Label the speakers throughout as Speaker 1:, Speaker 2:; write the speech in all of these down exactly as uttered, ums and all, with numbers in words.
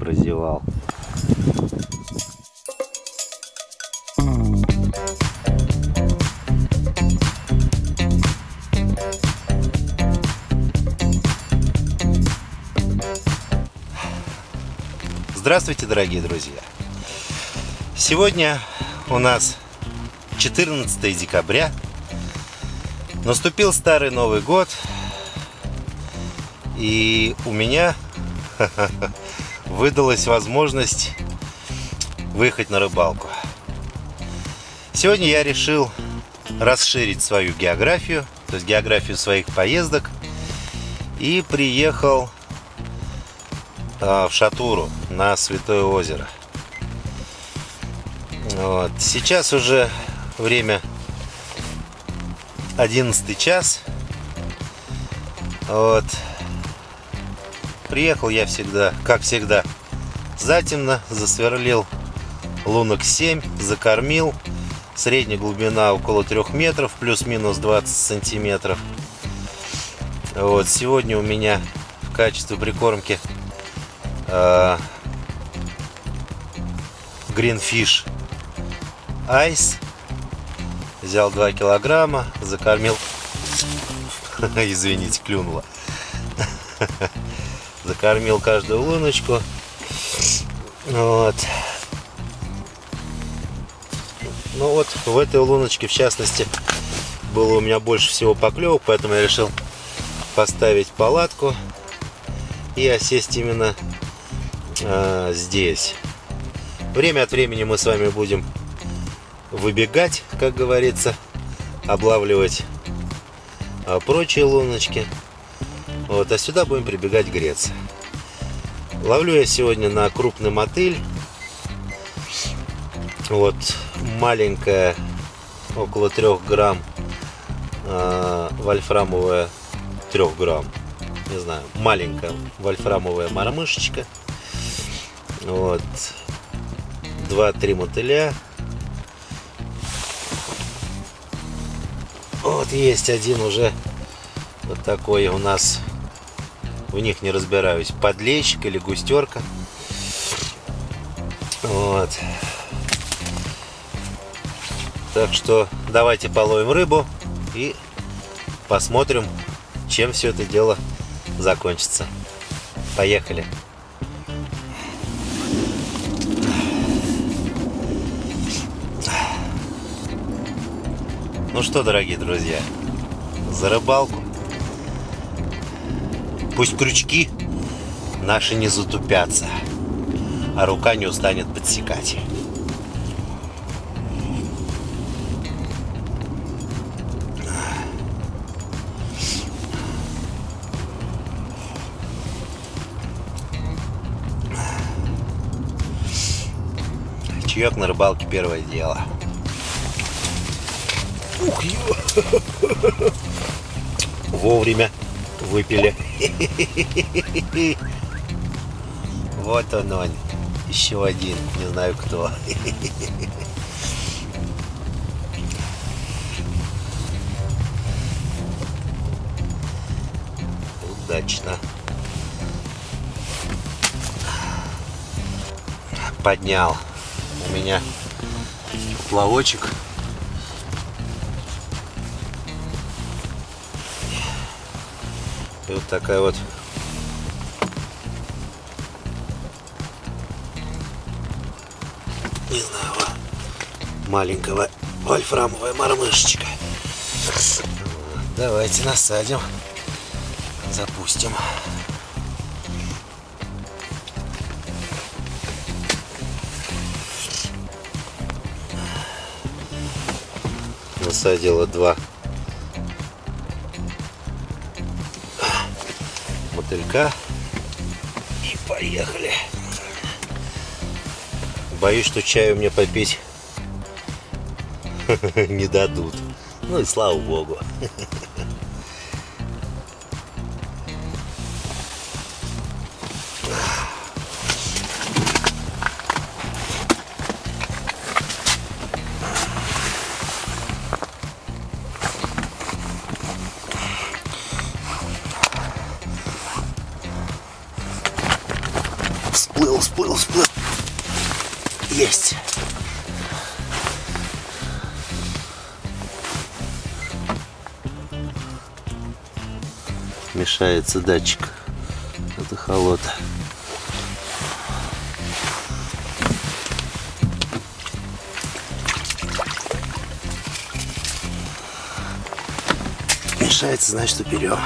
Speaker 1: прозевал. Здравствуйте, дорогие друзья! Сегодня у нас четырнадцатое декабря. Наступил старый Новый год. И у меня выдалась возможность выехать на рыбалку. Сегодня я решил расширить свою географию, то есть географию своих поездок, и приехал в Шатуру на Святое озеро. Вот. Сейчас уже время одиннадцатый час. Вот. Приехал я всегда, как всегда, затемно, засверлил лунок семь, закормил. Средняя глубина около трех метров, плюс-минус двадцать сантиметров. Вот. Сегодня у меня в качестве прикормки э, Greenfish Ice. Взял два килограмма, закормил. Извините, клюнуло. Закормил каждую луночку. Вот. Ну вот, в этой луночке, в частности, было у меня больше всего поклевок, поэтому я решил поставить палатку и осесть именно э, здесь. Время от времени мы с вами будем выбегать, как говорится, облавливать э, прочие луночки. Вот, а сюда будем прибегать греться. Ловлю я сегодня на крупный мотыль. Вот, маленькая, около трех грамм, э, вольфрамовая, трех грамм, не знаю, маленькая вольфрамовая мормышечка. Вот, два-три мотыля. Вот есть один уже вот такой у нас. В них не разбираюсь, подлещик или густерка. Вот. Так что давайте половим рыбу и посмотрим, чем все это дело закончится. Поехали. Ну что, дорогие друзья, за рыбалку. Пусть крючки наши не затупятся, а рука не устанет подсекать. Чаек на рыбалке — первое дело. Ух, ё! Вовремя выпили. Вот он, он, еще один, не знаю кто. Удачно поднял у меня плавочек. И вот такая вот не знаю, маленького вольфрамовая мормышечка. Давайте насадим, запустим. Насадила два мотылька и поехали. Боюсь, что чаю мне попить не дадут. Ну и слава богу. всплыл, всплыл. Есть. Мешается датчик от эхолота. Мешается, значит, уперем.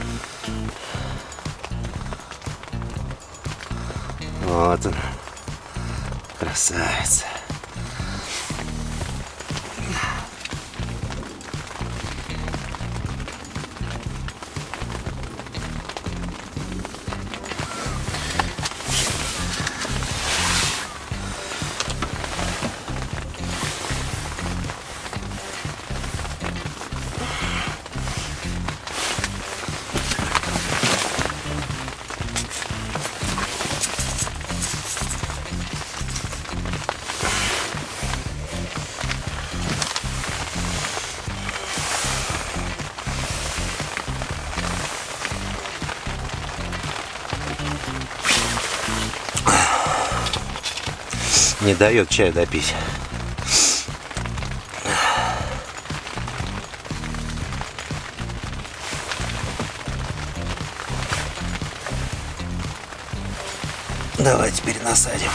Speaker 1: Вот он. Красавец. Не дает чаю допить. Давай теперь насадим.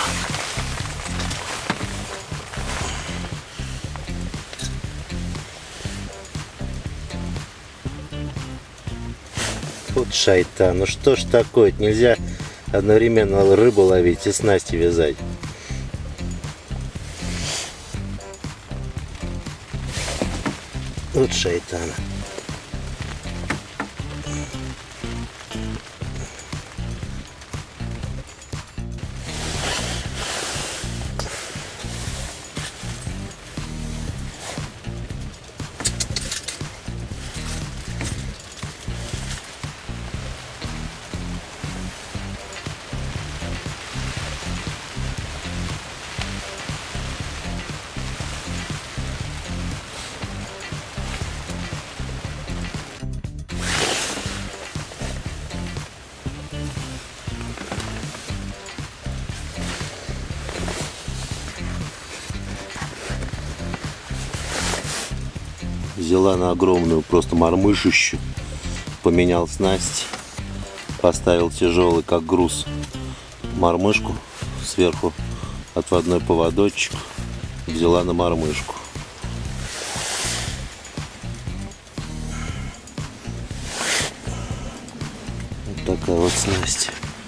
Speaker 1: Вот шайтан, ну что ж такое, нельзя одновременно рыбу ловить и снасти вязать. Вот шайтан. Взяла на огромную просто мормышищу, поменял снасть, поставил тяжелый как груз мормышку, сверху отводной поводочек, взяла на мормышку. Вот такая вот снасть.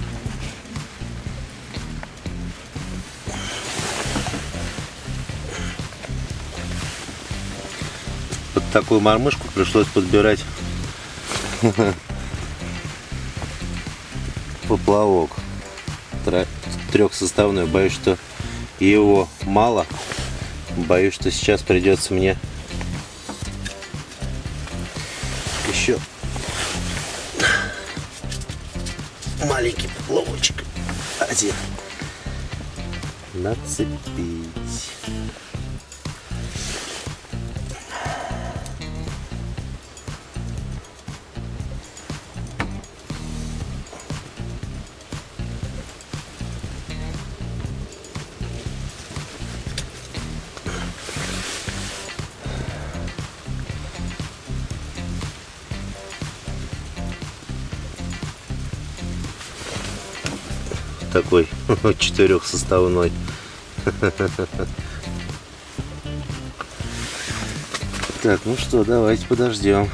Speaker 1: Под такую мормышку пришлось подбирать поплавок трехсоставной. Боюсь, что его мало. Боюсь, что сейчас придется мне еще маленький поплавочек один нацепить. Такой четырехсоставной. Так, ну что, давайте подождем.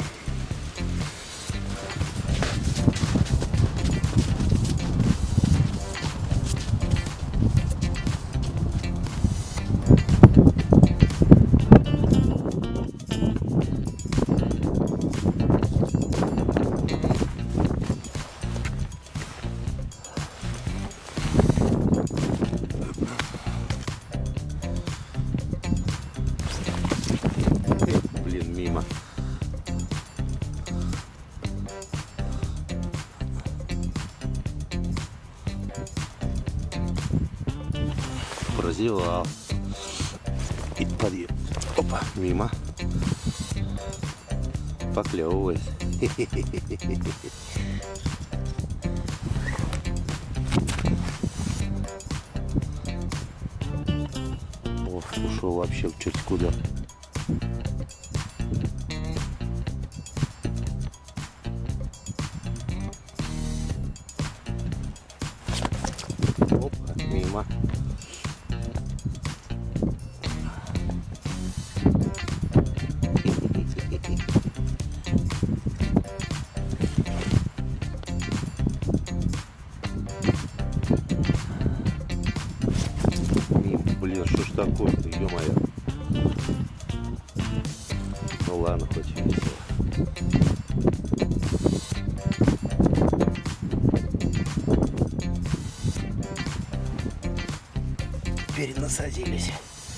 Speaker 1: Блин, мимо. Прозевал. И подъем. Опа, мимо. Поклевывает. вытащил чуть куда. Опа, мимо. Блин, что ж такое-то, ё-моё. Ну ладно, хоть весело. Перенасадились.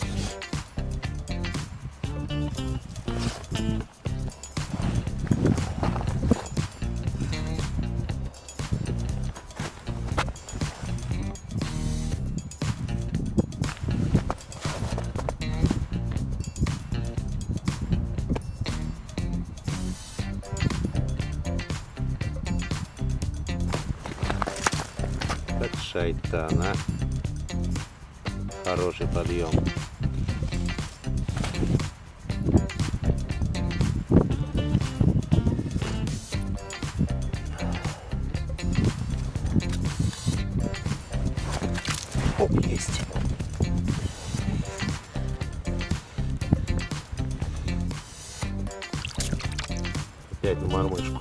Speaker 1: От шайтана. Хороший подъем. Оп, есть. Опять на мормышку.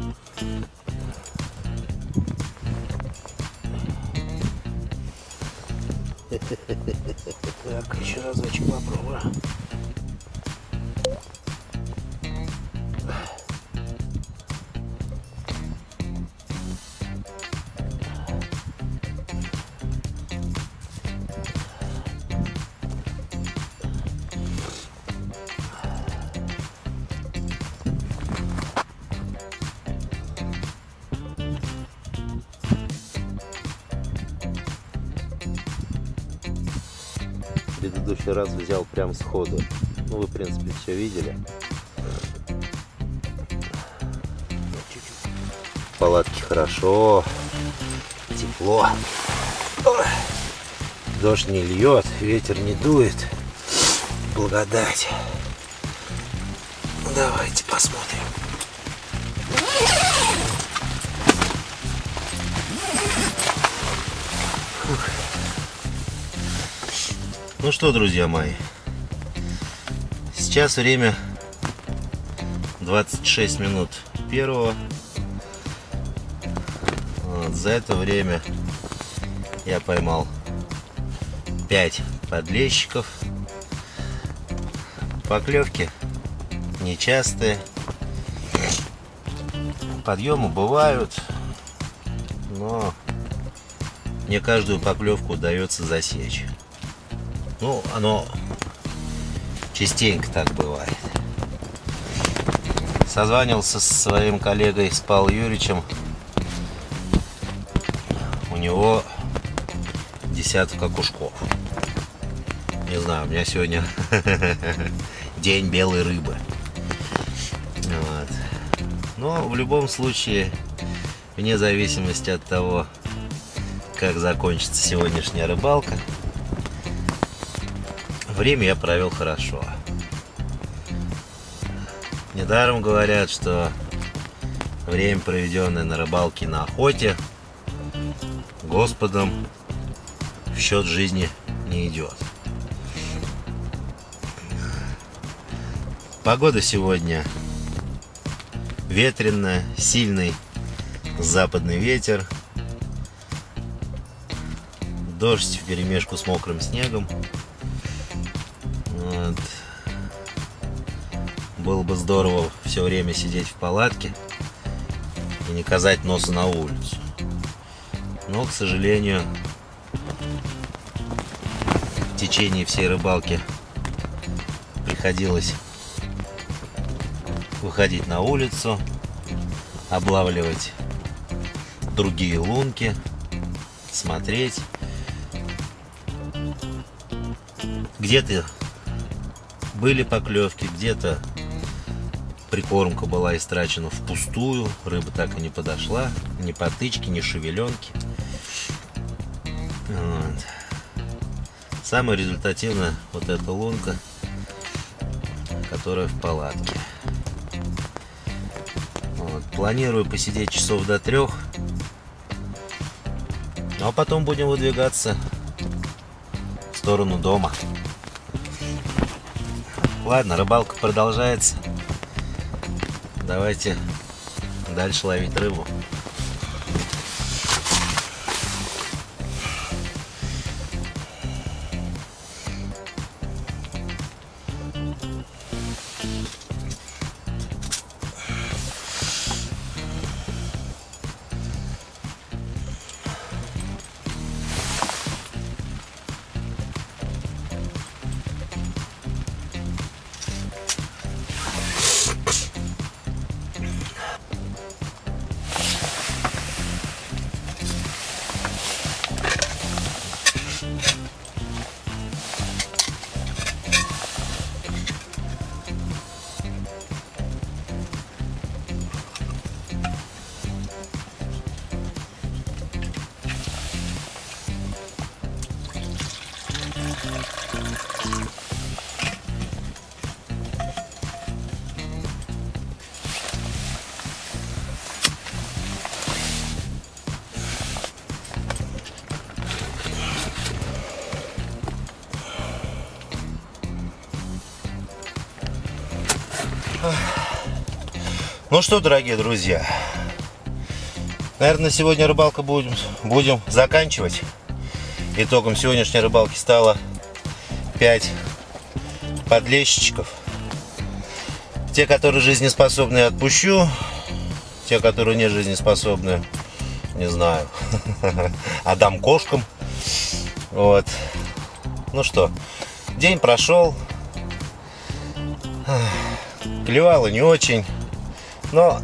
Speaker 1: Так, еще разочек попробую. В предыдущий раз взял прям сходу. Ну, вы, в принципе, все видели. В палатке хорошо, тепло. Дождь не льет, ветер не дует. Благодать. Давайте посмотрим. Фух. Ну что, друзья мои, сейчас время двадцать шесть минут первого. Вот, за это время я поймал пять подлещиков. Поклевки нечастые. Подъемы бывают, но не каждую поклевку удается засечь. Ну, оно частенько так бывает. Созванивался со своим коллегой, с Павлом Юрьевичем. У него десяток окушков. Не знаю, у меня сегодня день белой рыбы. Вот. Но в любом случае, вне зависимости от того, как закончится сегодняшняя рыбалка, время я провел хорошо. Недаром говорят, что время, проведенное на рыбалке, на охоте, Господом в счет жизни не идет. Погода сегодня ветреная, сильный западный ветер, дождь вперемешку с мокрым снегом. Вот. Было бы здорово все время сидеть в палатке и не казать носа на улицу. Но, к сожалению, в течение всей рыбалки приходилось выходить на улицу, облавливать другие лунки, смотреть. Где-то были поклевки, где-то прикормка была истрачена впустую, рыба так и не подошла, ни потычки, ни шевеленки. Вот. Самая результативная вот эта лунка которая в палатке. Вот. Планирую посидеть часов до трех. Ну а потом будем выдвигаться в сторону дома. Ладно, рыбалка продолжается. Давайте дальше ловить рыбу. Ну что, дорогие друзья, наверное, сегодня рыбалку будем, будем заканчивать. Итогом сегодняшней рыбалки стало пять подлещичков. Те, которые жизнеспособны, отпущу. Те, которые не жизнеспособны, не знаю, отдам кошкам. Вот. Ну что, день прошел. Клевало не очень. Но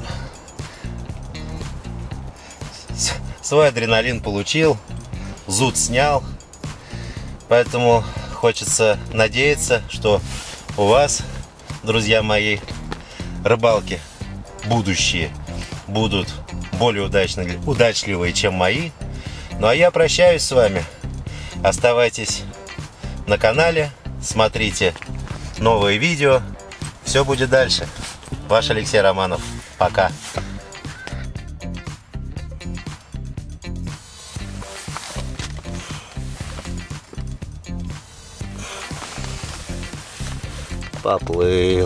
Speaker 1: свой адреналин получил, зуд снял, поэтому хочется надеяться, что у вас, друзья мои, рыбалки будущие будут более удачные, удачливые, чем мои. Ну а я прощаюсь с вами. Оставайтесь на канале, смотрите новые видео. Все будет дальше. Ваш Алексей Романов. Пока. Поплыл.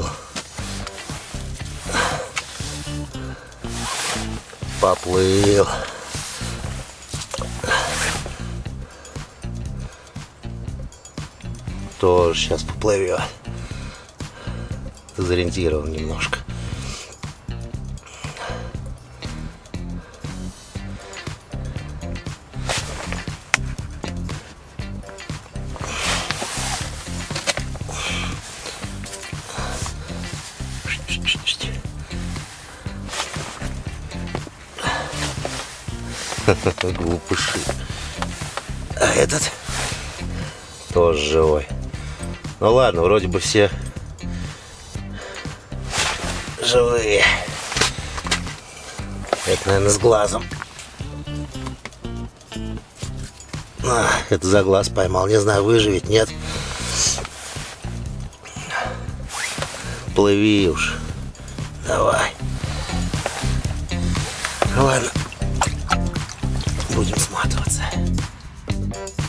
Speaker 1: Поплыл. Тоже сейчас поплывет. Дезориентирован немножко. Глупыши. А этот тоже живой. Ну ладно, вроде бы все живые. Это, наверное, с глазом. А, это за глаз поймал. Не знаю, выживет, нет. Плыви уж. Давай. Ладно. Будем сматываться.